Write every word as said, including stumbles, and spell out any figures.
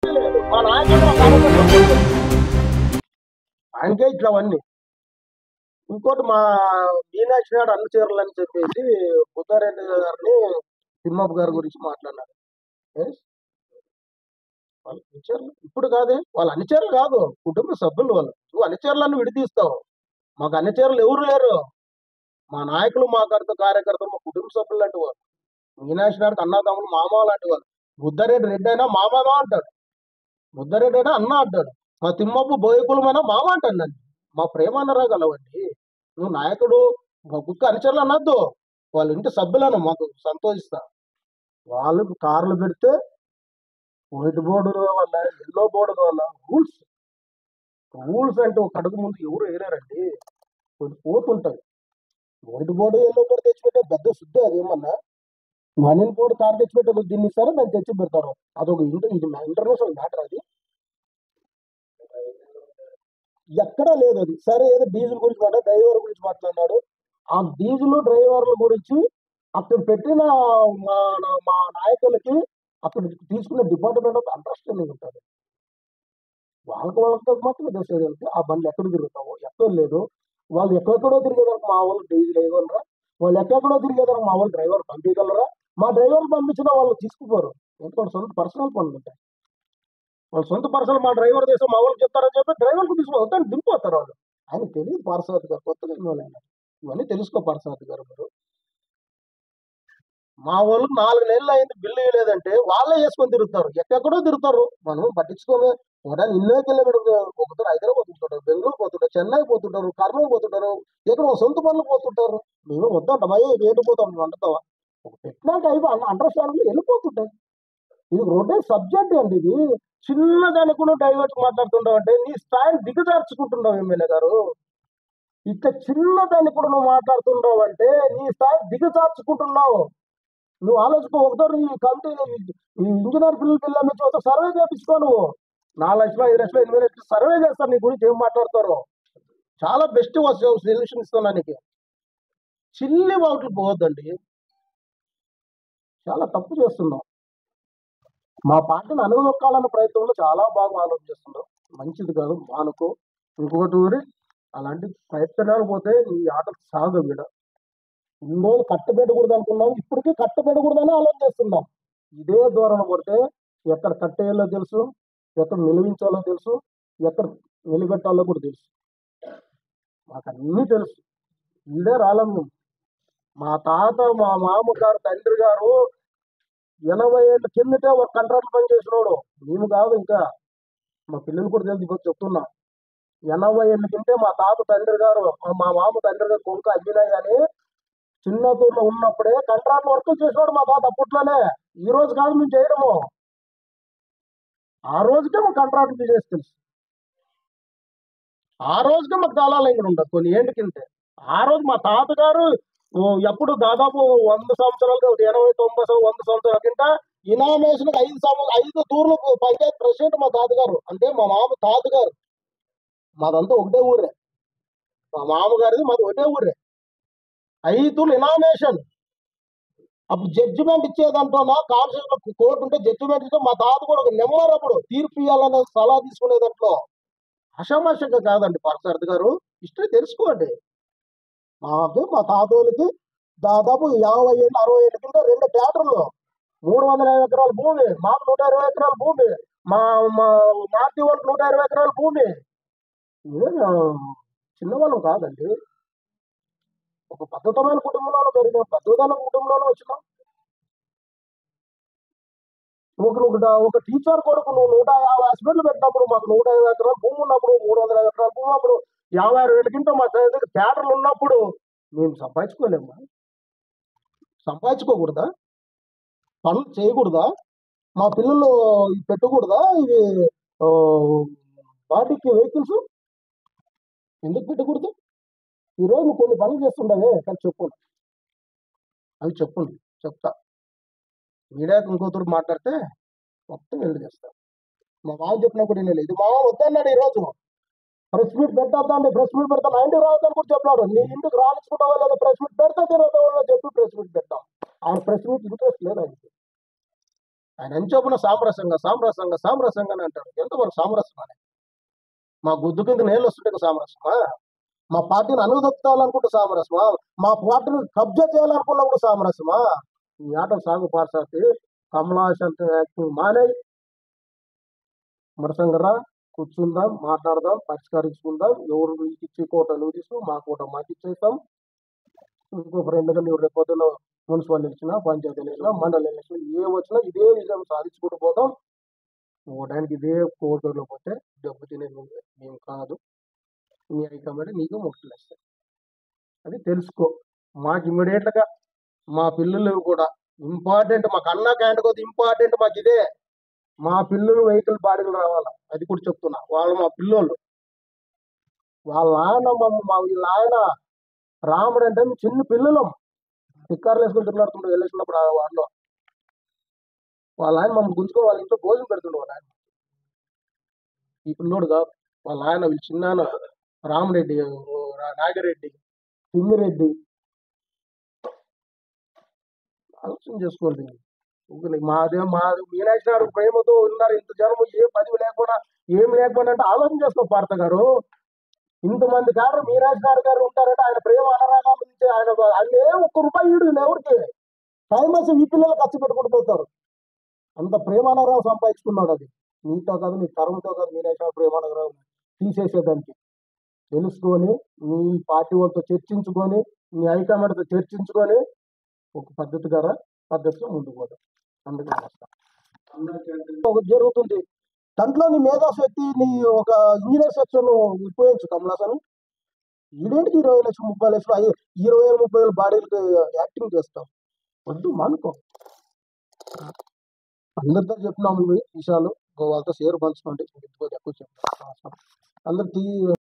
సమస్య లేదు. మా నాయకుడు మా కార్యకర్తలు ఆయనకే ఇట్లా అవన్నీ. ఇంకోటి మా మీనాక్షి నాయుడు అన్ని చీరలు అని చెప్పేసి బుద్ధారెడ్డి గారిని తిమ్మప్ప గారి గురించి మాట్లాడినారు. ఎస్, వాళ్ళ అనుచరులు ఇప్పుడు కాదే, వాళ్ళ అనుచరులు కాదు, కుటుంబ సభ్యులు వాళ్ళు. నువ్వు అనుచరులను విడితీస్తావు. మాకు అనుచరులు ఎవరు లేరు. మా నాయకులు, మా కర్త కార్యకర్తలు, మా కుటుంబ సభ్యులు లాంటి వాళ్ళు. మీనాక్షి నాయుడుకి అన్నదమ్ములు మామ లాంటి వాళ్ళు. బుద్ధారెడ్డి రెడ్డి అయినా మామగా అంటాడు, బుద్ధారెడ్డి అయినా అన్న అంటాడు. మా తిమ్మప్పు బోయకులమైనా మామ అంటాడు నన్ను. మా ప్రేమ అనరాగలవండి. నువ్వు నాయకుడు మా కుక్క అనుచరులు అనొద్దు. వాళ్ళ ఇంటి సభ్యులను మాకు సంతోషిస్తా. వాళ్ళు కార్లు పెడితే వైట్ బోర్డు వల్ల, ఎల్లో బోర్డు వల్ల రూల్స్ రూల్స్ అంటే ఒక అడుగు ముందు ఎవరు వేయలేరండి. కొన్ని పోతుంటాయి. వైట్ బోర్డు ఎల్లో బోర్డు తెచ్చిపెట్టే పెద్ద శుద్ధి. అదేమన్నా వన్ బోర్డు కార్ తెచ్చిపెట్టే దీన్ని ఇస్తారో దాన్ని తెచ్చి పెడతారు. అదొక ఇంటర్ ఇది ఇంటర్నేషనల్ మ్యాటర్. అది ఎక్కడా లేదు. అది సరే, ఏదో డీజిల్ గురించి మాట డ్రైవర్ గురించి మాట్లాడినాడు. ఆ డీజిల్ డ్రైవర్ల గురించి అక్కడ పెట్టిన మా మా నాయకులకి అక్కడ తీసుకున్న డిపార్ట్మెంట్ ఆఫ్ అండర్స్టాండింగ్ ఉంటుంది. వాళ్ళకి వాళ్ళతో మాత్రం తెలిసేది అంటే ఆ బండ్లు ఎక్కడ తిరుగుతావో ఎక్కడ లేదు. వాళ్ళు ఎక్కడెక్కడో తిరిగేదానికి మా వాళ్ళు డీజిల్ వేయగలరా? వాళ్ళు ఎక్కడెక్కడో తిరిగేదానికి మా వాళ్ళు డ్రైవర్ పంపించగలరా? మా డ్రైవర్ పంపించినా వాళ్ళు తీసుకుపోరు. ఎందుకంటే సొంత పర్సనల్ పనులు ఉంటాయి. వాళ్ళు సొంత పర్సనల్ మా డ్రైవర్ చేస్తే మా వాళ్ళకి చెప్తారని చెప్పి డ్రైవర్కి తీసుకుపోతారు, దింపుతారు వాళ్ళు. ఆయన తెలియదు పార్సారథి గారు, కొత్తగా ఇవ్వాలి. ఇవన్నీ తెలుసుకో పార్సారథి గారు మీరు. మా వాళ్ళకి నాలుగు నెలలు అయింది బిల్లు ఇవ్వలేదంటే వాళ్ళే వేసుకొని తిరుగుతారు, ఎక్కడెక్కడో తిరుగుతారు. మనం పట్టించుకోమే. ఒకటాన్ని ఇన్నో కిలోమీటర్ పోతుంటారు, హైదరాబాద్ పోతుంటారు, బెంగళూరు పోతుంటారు, చెన్నై పోతుంటారు, కర్నూలు పోతుంటారు, ఎక్కడ సొంత పనులు పోతుంటారు. మేము వద్దాం అయ్యే ఏటు పోతాం నువ్వు అంటుతావా? ఒక పెట్టినాక అవి అండర్స్టాండింగ్ వెళ్ళిపోతుంటాయి. ఇది రోడ్డే సబ్జెక్ట్ అండి. ఇది చిన్నదానికి కూడా డైవర్ట్ మాట్లాడుతుండవు అంటే నీ స్థాయిని దిగజార్చుకుంటున్నావు ఎమ్మెల్యే గారు. ఇట్లా చిన్నదాన్ని కూడా నువ్వు మాట్లాడుతుండవు అంటే నీ స్థాయి దిగజార్చుకుంటున్నావు. నువ్వు ఆలోచించుకో. ఒకసారి ఈ కమిటీ ఈ ఇంజనీర్ పిల్లలు పిల్లల ఒక సర్వే చేపించుకో. నువ్వు నాలుగు లక్షలు ఐదు లక్షలు ఎనిమిది లక్షలు సర్వే చేస్తారు. నీ గురించి ఏం మాట్లాడతారో చాలా బెస్ట్ సొల్యూషన్ ఇస్తున్నా నీకు. చిల్లి వాటికి పోవద్దండి, చాలా తప్పు చేస్తున్నావు. మా పార్టీని అనుగొక్కాలన్న ప్రయత్నంలో చాలా బాగా ఆలోచిస్తున్నావు. మంచిది కాదు, మానుకో. ఇంకొకటి ఊరి అలాంటి ప్రయత్నాలు పోతే నీ ఆట సాగు వీడ. ఇన్ని రోజులు కట్టబెట్టకూడదు అనుకున్నాం, ఇప్పటికీ కట్టబెట్టకూడదని ఆలోచిస్తున్నాం. ఇదే దూరం కొడితే ఎక్కడ కట్టేయాలో తెలుసు, ఎక్కడ నిలువించాలో తెలుసు, ఎక్కడ నిలబెట్టాలో కూడా తెలుసు. మాకు అన్నీ తెలుసు. ఇదే రాలం. మా తాత, మా మామగారు, తండ్రి గారు ఎనభై ఏళ్ళ కిందటే ఒక కాంట్రాక్ట్ పని చేసినోడు. మేము కాదు, ఇంకా మా పిల్లలు కూడా తెలిసి ఇప్పుడు చెప్తున్నా. ఎనభై ఏళ్ళ కిందే మా తాత తండ్రి గారు, మా మామ తండ్రి గారు కొడుకు అభినయ్ అని చిన్నతూరులో ఉన్నప్పుడే కాంట్రాక్ట్ వర్క్ చేసినాడు మా తాత. అప్పట్లోనే, ఈ రోజు కాదు మేము చేయడము. ఆ రోజుకే మా కాంట్రాక్ట్ బిజినెస్ తెలుసు. ఆ రోజుకే మాకు దళాలు ఇక్కడ ఉండదు కొన్ని ఏంటి కింద. ఆ రోజు మా తాతగారు ఎప్పుడు దాదాపు వంద సంవత్సరాలు, ఎనభై తొంభై వంద సంవత్సరాల కింద ఇనామేషన్ ఐదు సంవత్సరాలు ఐదు తూర్లు పంచాయతీ ప్రెసిడెంట్ మా తాతగారు. అంటే మా మామ తాతగారు. మాదంతా ఒకటే ఊరే. మా మామగారిది మాది ఒకటే ఊరే. ఐదు తూర్లు ఇనామేషన్. అప్పుడు జడ్జిమెంట్ ఇచ్చేదంటోనా కాన్స్టిట్యూషన్ కోర్టు ఉంటే జడ్జిమెంట్ ఇస్తే మా తాత కూడా ఒక నెంబర్ అప్పుడు తీర్పు ఇవ్వాలనే సలహా తీసుకునే దాంట్లో. అసమాషంగా కాదండి పార్సారథి గారు, హిస్టరీ తెలుసుకోండి. మాకు మా తాతోళ్ళకి దాదాపు యాభై ఏళ్ళు అరవై ఏళ్ళ కింద రెండు థియేటర్లు, మూడు వందల యాభై ఎకరాల భూమి, మాకు నూట ఇరవై ఎకరాల భూమి, మా మార్తి వాళ్ళకి నూట ఇరవై ఎకరాల భూమి. ఇదే చిన్నవాళ్ళం కాదండి. ఒక పద్ధతమైన కుటుంబంలోనూ పెరిగాం, పద్ధతమైన కుటుంబంలోనూ వచ్చినాం. ఒక ఒక టీచర్ కొడుకు నువ్వు నూట యాభై హాస్పిటల్ పెట్టినప్పుడు, మాకు నూట యాభై ఎకరాల భూమి ఉన్నప్పుడు, మూడు వందల యాభై ఎకరాల భూమి ఉన్నప్పుడు, యాభై ఆరు వేల కింద మా దగ్గర థియేటర్లు ఉన్నప్పుడు మేము సంపాదించుకోలేమా? సంపాదించుకోకూడదా? పనులు చేయకూడదా? మా పిల్లలు పెట్టకూడదా? ఇవి వాటికి వెహికల్స్ ఎందుకు పెట్టకూడదు? ఈరోజు నువ్వు కొన్ని పనులు చేస్తుండవే, కానీ చెప్పు, అవి చెప్పండి, చెప్తా. మీడియాకి ఇంకోతూరు మాట్లాడితే మొత్తం వెళ్ళి చేస్తా. మా మామ చెప్పినా కూడా నేను ఇది మామ వద్దన్నాడు. ఈరోజు ప్రెస్ మీట్ పెట్టద్దండి, ప్రెస్ మీట్ పెడతా నా ఇంటికి రావద్దని కూడా చెప్పినాడు. నీ ఇంటికి రానిచ్చుకుంటావా లేదా ప్రెస్ మీట్ పెడతా తిరగదా చెప్పి ప్రెస్ మీట్ పెట్టాం. ఆయన ప్రెస్ మీట్ ఇంట్రెస్ట్ లేదు ఆయనకి. ఆయన ఎంత చెప్పిన సామరస్యంగా సామరస్యంగా సామరస్యంగా అని అంటాడు. ఎంతవరకు సామరస్యం అని? మా గుద్దు కింద నీళ్ళు వస్తుంటే సామరస్యమా? మా పార్టీని అనుదొక్కాలనుకుంటే సామరస్యమా? మా పార్టీని కబ్జా చేయాలనుకున్నప్పుడు సామరస్యమా? ఈ ఆట సాగు పార్సాతి కమలాష్ అంటే యాక్టింగ్ మానే మరసంగరా కూర్చుందాం, మాట్లాడదాం, పరిష్కరించుకుందాం. ఎవరు నీకు ఇచ్చి కోట నువ్వు తీసుకో, మా కోట మాకు ఇచ్చేస్తాం. ఇంకో ఫ్రెండ్గా నువ్వు రేపు పొద్దున్న మున్సిపల్ ఎలక్షన్, పంచాయతీ ఎలక్షన్, మండల ఎలక్షన్ ఏ వచ్చినా ఇదే విజయం సాధించుకుంటూ పోతాం. ఓడానికి ఇదే కోటలో పోతే డబ్బు తినేది నువ్వే, మేము కాదు. నీ హైకమాండ్ నీకు ముట్టలు వేస్తాయి. అది తెలుసుకో. మాకు ఇమ్మీడియట్గా మా పిల్లలు కూడా ఇంపార్టెంట్, మాకు అన్నా క్యాంట్ కొద్ది ఇంపార్టెంట్ మాకు ఇదే. మా పిల్లలు వెహికల్ బాడీలు రావాలా, అది కూడా చెప్తున్నా. వాళ్ళు మా పిల్లోళ్ళు. వాళ్ళ ఆయన మమ్మ మా వీళ్ళ ఆయన రాముడు అంటే మేము చిన్న పిల్లలం. టిక్కార్లు వేసుకుని తిరుగుతుండే వెళ్ళేసినప్పుడు వాళ్ళు వాళ్ళ ఆయన మమ్మల్ని గుంజుకొని వాళ్ళ ఇంట్లో భోజనం పెడుతుండే. వాళ్ళ ఆయన ఈ పిల్లోడు కాదు. వాళ్ళ ఆయన వీళ్ళు చిన్నాన్న రామరెడ్డి, నాగిరెడ్డి, తిమ్మిరెడ్డి. ఆలోచన చేసుకోండి. మాదే మా మీనాక్షి నాయుడు ప్రేమతో ఉన్నారు ఇంత జనం, ఏ పదవి లేకుండా ఏం లేకుండా అంటే ఆలోచన చేసుకో పార్త గారు. ఇంతమంది గారు మీనాక్షి నాయుడు గారు ఉంటారంటే ఆయన ప్రేమ అనరాగాల నుంచి ఆయన ఆయన ఏ ఒక్క రూపాయి ఈడు ఎవరికి ఫేమస్ ఈ పిల్లలు ఖర్చు పెట్టుకుంటూ పోతారు. అంత ప్రేమానరావు సంపాదించుకున్నాడు. అది నీతో కాదు, నీ తరంతో కాదు. మీనాక్షి నాయుడు ప్రేమానరావు తీసేసేదానికి తెలుసుకొని మీ పార్టీ వాళ్ళతో చర్చించుకొని మీ హైకమాండ్తో చర్చించుకొని ఒక పద్ధతి గారా పద్ధతిలో ముందుకు పోతాం. అందుకని ఒకటి జరుగుతుంది దాంట్లో నీ మేధాశక్తి, నీ ఒక ఇంజనీర్ సెక్షన్ ఉపయోగించు కమలాసన్. ఈడేంటికి ఇరవై లక్షలు ముప్పై లక్షలు అయ్యి ఇరవై వేలు ముప్పై వేలు బాడీలకి యాక్టింగ్ చేస్తాం. వద్దు మానుకో. అందరితో చెప్పినాము ఇవి విషయాలు, వాళ్ళతో షేర్ పంచుకోండి. ఎక్కువ చెప్తాం అందరు టీ